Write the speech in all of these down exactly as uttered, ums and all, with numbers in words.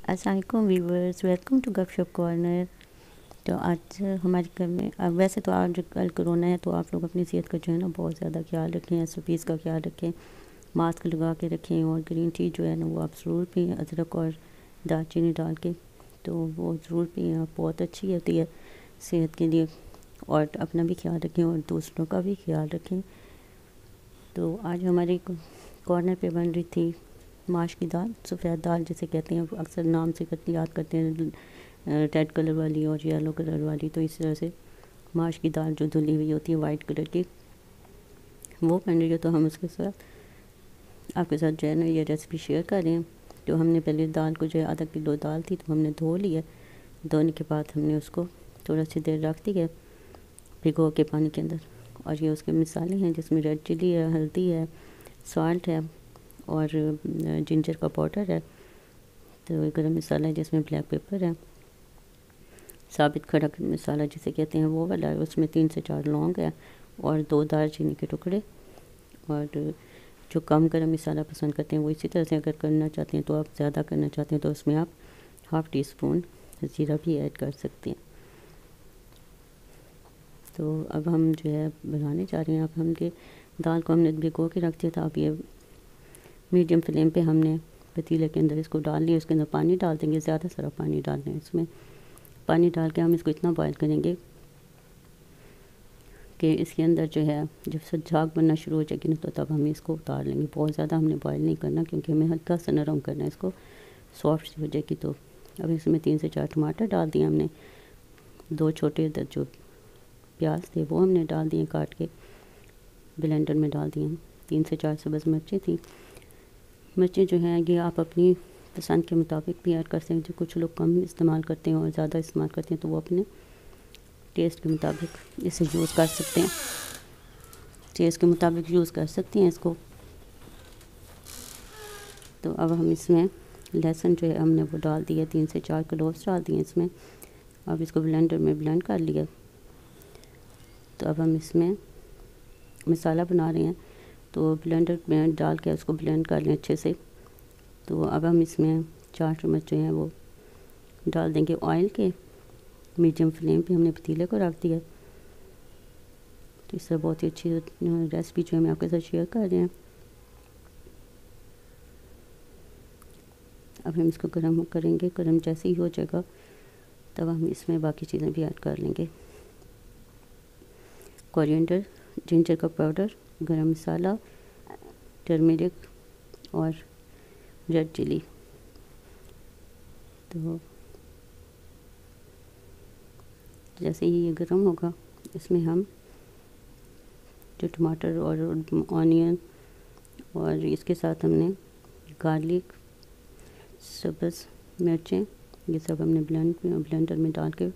अस्सलाम वालेकुम viewers, welcome to Gapshap corner. तो आज हमारे घर में अब वैसे तो आज कल कोरोना है, तो आप लोग अपनी सेहत का जो है ना बहुत ज़्यादा ख्याल रखें, एस ओ पीज़ का ख्याल रखें, मास्क लगा के रखें और ग्रीन टी जो है ना वो आप ज़रूर पिएँ, अदरक और दालचीनी डाल के, तो वो ज़रूर पिएँ आप, बहुत अच्छी होती है सेहत के लिए। और अपना भी ख्याल रखें और दूसरों का भी ख्याल रखें। तो आज हमारे कॉर्नर पे बन रही थी माश की दाल, सफ़ेद दाल जिसे कहते हैं, अक्सर नाम से करते याद करते हैं, रेड कलर वाली और येलो कलर वाली। तो इस तरह से माश की दाल जो धुली हुई होती है वाइट कलर की, वो बन रही है। तो हम उसके साथ आपके साथ जो है ना ये रेसिपी शेयर कर रहे हैं। तो हमने पहले दाल को जो है आधा किलो दाल थी तो हमने धो लिया। धोने के बाद हमने उसको थोड़ा सी देर रख दिया भिगो के पानी के अंदर। और ये उसके मिसाले हैं जिसमें रेड चिली है, हल्दी है, सॉल्ट है और जिंजर का पाउडर है। तो गरम मसाला है जिसमें ब्लैक पेपर है, साबित खड़ा मसाला जिसे कहते हैं वो वाला है, उसमें तीन से चार लौंग है और दो दालचीनी के टुकड़े। और जो कम गरम मसाला पसंद करते हैं वो इसी तरह से अगर करना चाहते हैं, तो आप ज़्यादा करना चाहते हैं तो उसमें आप हाफ़ टी स्पून ज़ीरा भी ऐड कर सकते हैं। तो अब हम जो है बनाने जा रहे हैं। अब हम के दाल को हमने भिगो के रख दिया था। अब ये मीडियम फ्लेम पे हमने पतीले के अंदर इसको डाल लिया। उसके अंदर पानी डाल देंगे, ज़्यादा सारा पानी डाल दें। इसमें पानी डाल के हम इसको इतना बॉयल करेंगे कि इसके अंदर जो है जब से झाग बनना शुरू हो जाएगी ना, तो तब हम इसको उतार लेंगे। बहुत ज़्यादा हमने बॉयल नहीं करना क्योंकि हमें हल्का सा नरम करना है, इसको सॉफ्ट सी हो जाएगी। तो अब इसमें तीन से चार टमाटर डाल दिए हमने, दो छोटे जो प्याज थे वो हमने डाल दिए काट के, ब्लेंडर में डाल दिए। तीन से चार सब्ज़ मिर्चें थी। मिर्चें जो हैं ये आप अपनी पसंद के मुताबिक भी ऐड कर सकते हैं। जो कुछ लोग कम इस्तेमाल करते हैं और ज़्यादा इस्तेमाल करते हैं तो वो अपने टेस्ट के मुताबिक इसे यूज़ कर सकते हैं, टेस्ट के मुताबिक यूज़ कर सकते हैं इसको। तो अब हम इसमें लहसुन जो है हमने वो डाल दिया, तीन से चार क्लोव्स डाल दिए इसमें। अब इसको ब्लेंडर में ब्लेंड कर लिया। तो अब हम इसमें मसाला बना रहे हैं, तो ब्लेंडर में डाल के उसको ब्लेंड कर लें अच्छे से। तो अब हम इसमें चार चम्मच जो हैं वो डाल देंगे ऑयल के। मीडियम फ्लेम पे हमने पतीले को रख दिया। तो इससे बहुत ही अच्छी रेसिपी जो है मैं आपके साथ शेयर कर रहे हैं। अब हम इसको गर्म करेंगे, गर्म जैसे ही हो जाएगा तब हम इसमें बाकी चीज़ें भी ऐड कर लेंगे। कोरिएंडर, जिंजर का पाउडर, गरम मसाला, टर्मरिक और रेड चिली। तो जैसे ही ये गर्म होगा इसमें हम जो टमाटर और ऑनियन और इसके साथ हमने गार्लिक, सब्ज़ मिर्चें, ये सब हमने ब्लेंड ब्लेंडर में डाल के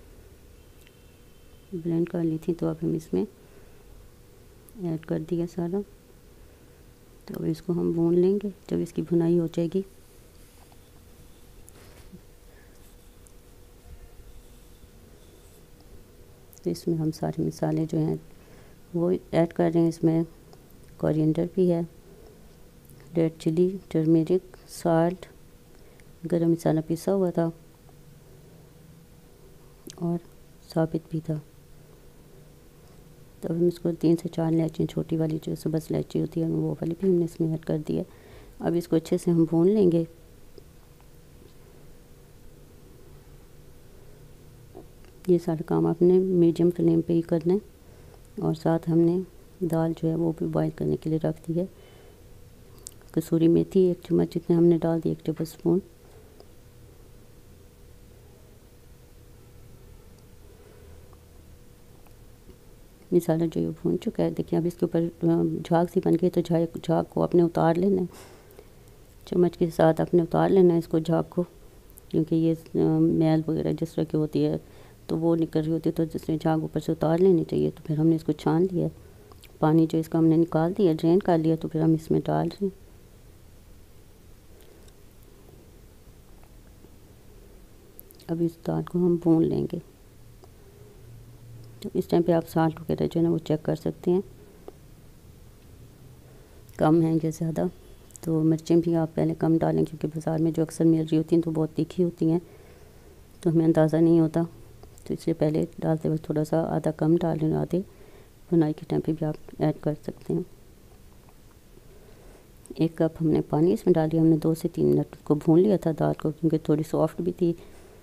ब्लेंड कर ली थी। तो अब हम इसमें ऐड कर दिया सारा। तो अब इसको हम भून लेंगे। जब इसकी भुनाई हो जाएगी तो इसमें हम सारे मसाले जो हैं वो ऐड कर रहे हैं। इसमें कोरिएंडर भी है, रेड चिली, टर्मरिक, साल्ट, गरम मसाला पिसा हुआ था और साबित भी था। तो अब हम इसको तीन से चार इलायची, छोटी वाली जो सब्ज़ इलायची होती है वो वाली भी हमने इसमें ऐड कर दिया। अब इसको अच्छे से हम भून लेंगे। ये सारा काम आपने मीडियम फ्लेम पे ही करना है। और साथ हमने दाल जो है वो भी बॉईल करने के लिए रख दी है। कसूरी मेथी एक चम्मच जितने हमने डाल दी, एक टेबल स्पून। मसाला जो ये भून चुका है, देखिए अब इसके ऊपर झाग सी बन गई। तो झाग झाग को अपने उतार लेना है, चम्मच के साथ अपने उतार लेना है इसको झाग को, क्योंकि ये मैल वगैरह जिस तरह की होती है तो वो निकल रही होती है, तो जिसने झाग ऊपर से उतार लेनी चाहिए। तो फिर हमने इसको छान लिया, पानी जो इसका हमने निकाल दिया, ड्रेन कर लिया। तो फिर हम इसमें डाल रहे हैं। अब इस दाल को हम भून लेंगे। तो इस टाइम पे आप साल्ट वगैरह जो है ना वो चेक कर सकते हैं, कम है या ज़्यादा। तो मिर्चें भी आप पहले कम डालें, क्योंकि बाज़ार में जो अक्सर मिल रही होती हैं तो बहुत तीखी होती हैं, तो हमें अंदाज़ा नहीं होता। तो इसलिए पहले डालते वक्त थोड़ा सा आधा कम डालें, आधे भुनाई के टाइम पे भी आप ऐड कर सकते हैं। एक कप हमने पानी इसमें डाल दिया। हमने दो से तीन मिनट को भून लिया था दाल को, क्योंकि थोड़ी सॉफ्ट भी थी।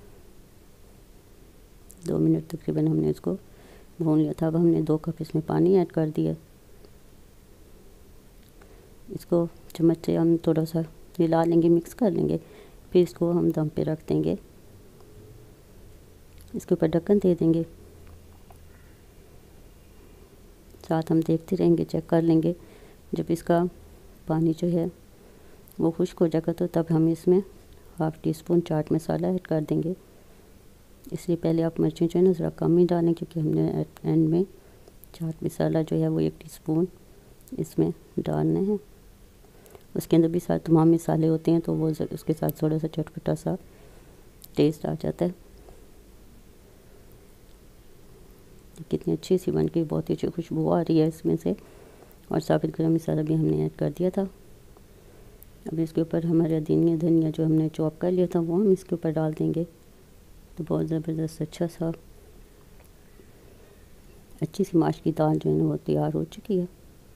दो मिनट तकरीबन हमने इसको भून लिया था। अब हमने दो कप इसमें पानी ऐड कर दिया। इसको चम्मच से हम थोड़ा सा हिला लेंगे, मिक्स कर लेंगे, फिर इसको हम दम पे रख देंगे। इसके ऊपर ढक्कन दे देंगे, साथ हम देखते रहेंगे, चेक कर लेंगे। जब इसका पानी जो है वो खुश्क हो जाएगा तो तब हम इसमें half teaspoon chaat masala add कर देंगे। इसलिए पहले आप मिर्चें जो है ना ज़रा कम ही डालें, क्योंकि हमने एंड में चाट मसाला जो है वो एक टीस्पून इसमें डालना है। उसके अंदर भी सारे तमाम मसाले होते हैं, तो वो उसके साथ थोड़ा सा चटपटा सा टेस्ट आ जाता है। कितनी अच्छी सी बन के बहुत ही अच्छी खुशबू आ रही है इसमें से। और साबित गरम मसाला भी हमने ऐड कर दिया था। अब इसके ऊपर हमारा धनिया धनिया जो हमने चॉप कर लिया था वो हम इसके ऊपर डाल देंगे। तो बहुत ज़बरदस्त अच्छा सा अच्छी सी माश की दाल जो है ना वो तैयार हो चुकी है।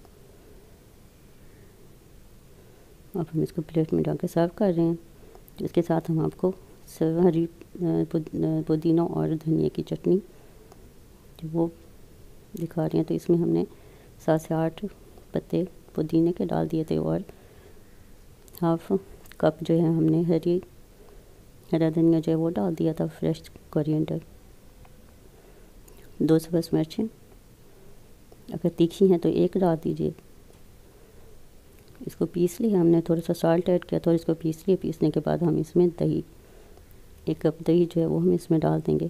अब हम इसको प्लेट में डाल के सर्व कर रहे हैं। तो इसके साथ हम आपको हरी पुदीना और धनिया की चटनी जो वो दिखा रहे हैं। तो इसमें हमने सात से आठ पत्ते पुदीने के डाल दिए थे और हाफ कप जो है हमने हरी हरा धनिया जो है वो डाल दिया था, फ्रेश कोरिएंडर, दो सब्ज़ मिर्चें, अगर तीखी हैं तो एक डाल दीजिए। इसको पीस लिया हमने, थोड़ा सा साल्ट ऐड किया था और इसको पीस लिया। पीसने के बाद हम इसमें दही, एक कप दही जो है वो हम इसमें डाल देंगे।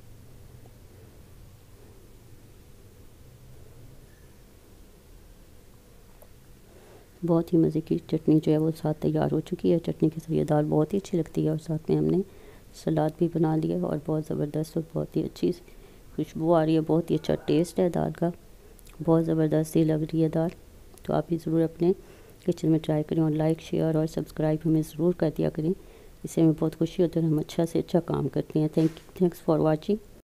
बहुत ही मज़े की चटनी जो है वो साथ तैयार हो चुकी है। चटनी के साथ ये दाल बहुत ही अच्छी लगती है और साथ में हमने सलाद भी बना लिया और बहुत ज़बरदस्त और बहुत ही अच्छी खुशबू आ रही है। बहुत ही अच्छा टेस्ट है दाल का, बहुत ज़बरदस्त ही लग रही है दाल। तो आप भी ज़रूर अपने किचन में ट्राई करें और लाइक शेयर और सब्सक्राइब हमें ज़रूर कर दिया करें। इससे हमें बहुत खुशी होती है और हम अच्छा से अच्छा काम करते हैं। Thank you, thanks for watching.